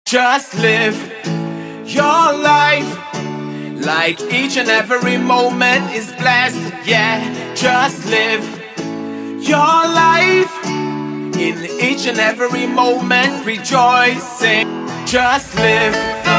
Just live your life like each and every moment is blessed. Yeah, just live your life in each and every moment, rejoicing. Just live